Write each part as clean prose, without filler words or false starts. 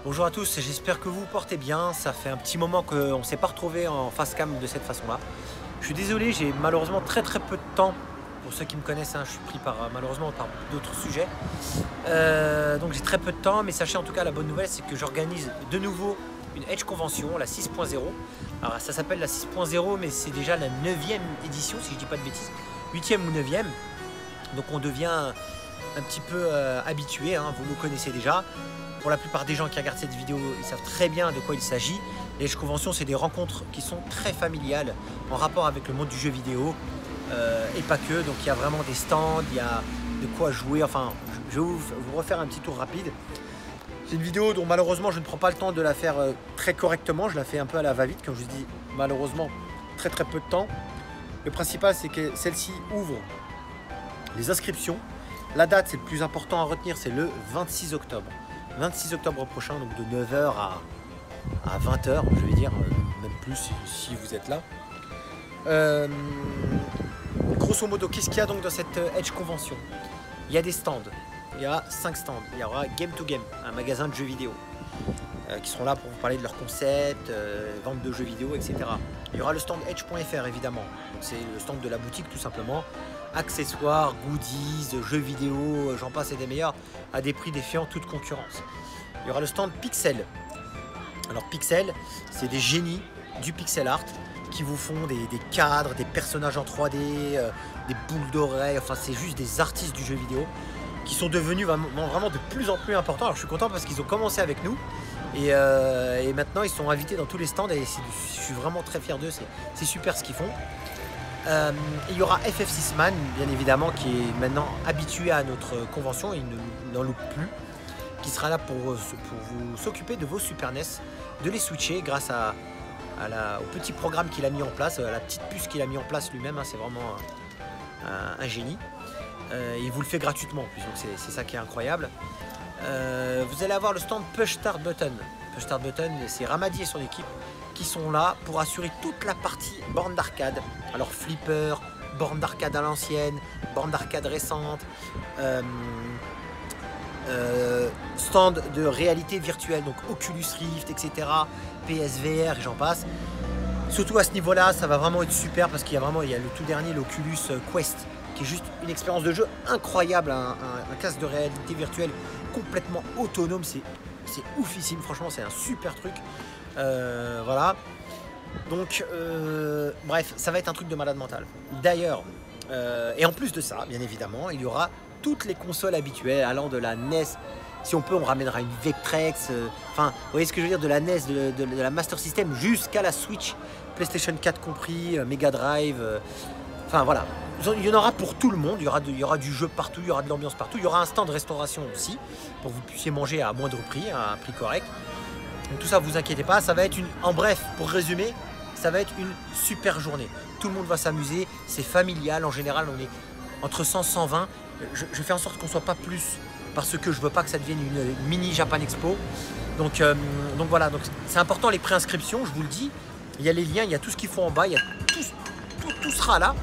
Bonjour à tous, j'espère que vous vous portez bien. Ça fait un petit moment qu'on ne s'est pas retrouvé en face cam de cette façon-là. Je suis désolé, j'ai malheureusement très peu de temps. Pour ceux qui me connaissent, je suis pris malheureusement par d'autres sujets. Donc j'ai très peu de temps, mais sachez en tout cas la bonne nouvelle, c'est que j'organise de nouveau une Edge Convention, la 6.0. Alors ça s'appelle la 6.0, mais c'est déjà la 9e édition, si je ne dis pas de bêtises. 8e ou 9e. Donc on devient un petit peu habitué, vous nous connaissez déjà. Pour la plupart des gens qui regardent cette vidéo, ils savent très bien de quoi il s'agit. Les Edge Conventions, c'est des rencontres qui sont très familiales en rapport avec le monde du jeu vidéo et pas que. Donc il y a vraiment des stands, il y a de quoi jouer. Enfin, je vais vous refaire un petit tour rapide. C'est une vidéo dont malheureusement je ne prends pas le temps de la faire très correctement. Je la fais un peu à la va-vite, comme je vous dis, malheureusement très peu de temps. Le principal, c'est que celle-ci ouvre les inscriptions. La date, c'est le plus important à retenir, c'est le 26 octobre. 26 octobre prochain, donc de 9h à 20h, je vais dire, même plus si vous êtes là. Grosso modo, qu'est-ce qu'il y a donc dans cette Edge Convention? Il y a des stands, il y a 5 stands. Il y aura Game to Game, un magasin de jeux vidéo, qui seront là pour vous parler de leurs concepts, vente de jeux vidéo, etc. Il y aura le stand Edge.fr évidemment, c'est le stand de la boutique tout simplement. Accessoires, goodies, jeux vidéo, j'en passe et des meilleurs, à des prix défiant toute concurrence. Il y aura le stand Pixel. Alors Pixel, c'est des génies du pixel art qui vous font des cadres, des personnages en 3D, des boules d'oreilles, enfin c'est juste des artistes du jeu vidéo qui sont devenus vraiment de plus en plus importants. Alors je suis content parce qu'ils ont commencé avec nous et maintenant ils sont invités dans tous les stands et je suis vraiment très fier d'eux, c'est super ce qu'ils font. Il y aura FF6 Man, bien évidemment, qui est maintenant habitué à notre convention, il n'en loupe plus, qui sera là pour vous s'occuper de vos Super NES, de les switcher grâce au petit programme qu'il a mis en place, à la petite puce qu'il a mis en place lui-même, c'est vraiment un génie. Il vous le fait gratuitement en plus, donc c'est ça qui est incroyable. Vous allez avoir le stand Push Start Button. Push Start Button, c'est Ramadi et son équipe qui sont là pour assurer toute la partie borne d'arcade. Alors flipper, borne d'arcade à l'ancienne, borne d'arcade récente, stand de réalité virtuelle, donc Oculus Rift, etc., PSVR et j'en passe. Surtout à ce niveau-là, ça va vraiment être super parce qu'il y a le tout dernier, l'Oculus Quest, qui est juste une expérience de jeu incroyable, un casque de réalité virtuelle complètement autonome, c'est oufissime, franchement c'est un super truc. Voilà, donc bref, ça va être un truc de malade mental. D'ailleurs, et en plus de ça, bien évidemment, il y aura toutes les consoles habituelles allant de la NES, si on peut on ramènera une Vectrex, enfin vous voyez ce que je veux dire, de la NES, de la Master System jusqu'à la Switch, PlayStation 4 compris, Mega Drive, enfin voilà, il y en aura pour tout le monde, il y aura du jeu partout, il y aura de l'ambiance partout, il y aura un stand de restauration aussi, pour que vous puissiez manger à moindre prix, à un prix correct. Donc tout ça, vous inquiétez pas, ça va être en bref, pour résumer, ça va être une super journée. Tout le monde va s'amuser, c'est familial, en général on est entre 100 et 120. Je fais en sorte qu'on soit pas plus, parce que je veux pas que ça devienne une mini Japan Expo. Donc voilà, donc c'est important les préinscriptions, je vous le dis. Il y a les liens, il y a tout ce qu'il faut en bas, il y a tout sera là.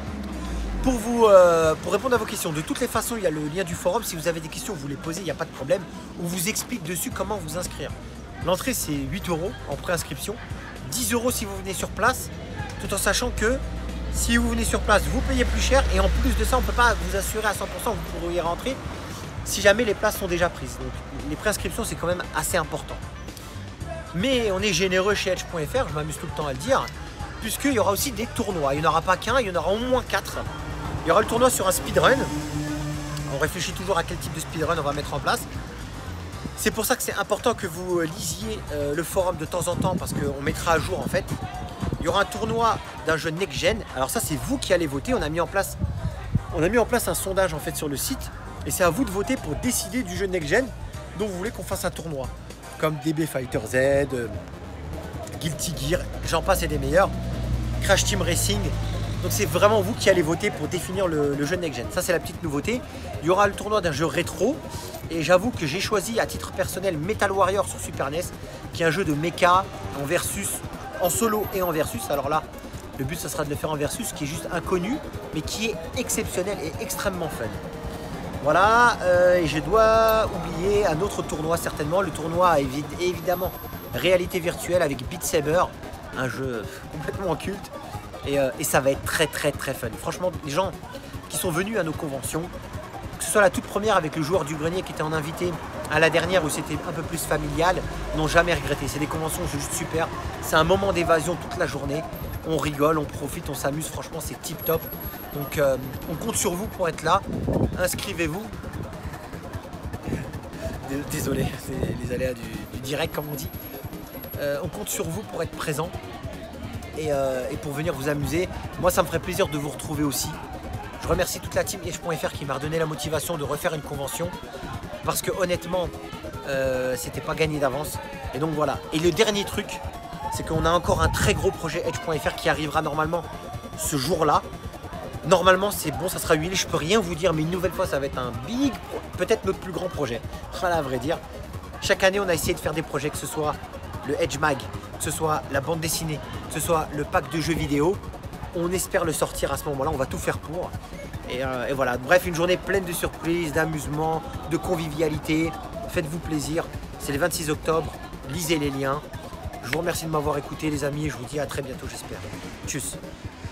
Pour répondre à vos questions, de toutes les façons, il y a le lien du forum. Si vous avez des questions, vous les posez, il n'y a pas de problème. On vous explique dessus comment vous inscrire. L'entrée, c'est 8 € en préinscription, 10 € si vous venez sur place, tout en sachant que si vous venez sur place, vous payez plus cher et en plus de ça, on ne peut pas vous assurer à 100% que vous pourriez rentrer si jamais les places sont déjà prises. Donc les préinscriptions, c'est quand même assez important. Mais on est généreux chez Edge.fr, je m'amuse tout le temps à le dire, puisqu'il y aura aussi des tournois. Il n'y en aura pas qu'un, il y en aura au moins 4. Il y aura le tournoi sur un speedrun. On réfléchit toujours à quel type de speedrun on va mettre en place. C'est pour ça que c'est important que vous lisiez le forum de temps en temps parce qu'on mettra à jour en fait. Il y aura un tournoi d'un jeu next-gen. Alors ça c'est vous qui allez voter. On a mis en place un sondage en fait sur le site et c'est à vous de voter pour décider du jeu next-gen dont vous voulez qu'on fasse un tournoi. Comme DB Fighter Z, Guilty Gear, j'en passe et des meilleurs. Crash Team Racing. Donc c'est vraiment vous qui allez voter pour définir le jeu next-gen. Ça c'est la petite nouveauté. Il y aura le tournoi d'un jeu rétro. Et j'avoue que j'ai choisi à titre personnel Metal Warrior sur Super NES, qui est un jeu de mecha en versus, en solo et en versus. Alors là, le but, ça sera de le faire en versus, qui est juste inconnu, mais qui est exceptionnel et extrêmement fun. Voilà, et je dois oublier un autre tournoi certainement, le tournoi évidemment réalité virtuelle avec Beat Saber, un jeu complètement culte, et ça va être très fun. Franchement, les gens qui sont venus à nos conventions, que ce soit la toute première avec le joueur du grenier qui était en invité, à la dernière où c'était un peu plus familial, n'ont jamais regretté. C'est des conventions, c'est juste super, c'est un moment d'évasion toute la journée, on rigole, on profite, on s'amuse, franchement c'est tip top. Donc on compte sur vous pour être là, inscrivez-vous. Désolé, c'est les aléas du direct comme on dit. On compte sur vous pour être présent et pour venir vous amuser. Moi ça me ferait plaisir de vous retrouver aussi. Je remercie toute la team Edge.fr qui m'a redonné la motivation de refaire une convention. Parce que honnêtement, c'était pas gagné d'avance. Et donc voilà. Et le dernier truc, c'est qu'on a encore un très gros projet Edge.fr qui arrivera normalement ce jour-là. Normalement c'est bon, ça sera huilé, je peux rien vous dire, mais une nouvelle fois ça va être un big, peut-être notre plus grand projet. Voilà, à vrai dire. Chaque année on a essayé de faire des projets, que ce soit le Edge Mag, que ce soit la bande dessinée, que ce soit le pack de jeux vidéo. On espère le sortir à ce moment-là, on va tout faire pour. Et voilà, bref, une journée pleine de surprises, d'amusement, de convivialité. Faites-vous plaisir, c'est le 26 octobre, lisez les liens. Je vous remercie de m'avoir écouté les amis et je vous dis à très bientôt j'espère. Tchuss.